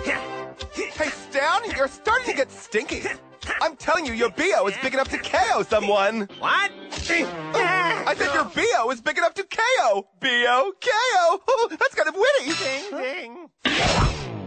Hey, Stan, you're starting to get stinky. I'm telling you, your BO is big enough to KO someone. What? I said your BO is big enough to KO. BO, KO. Oh, that's kind of witty. Ding, ding.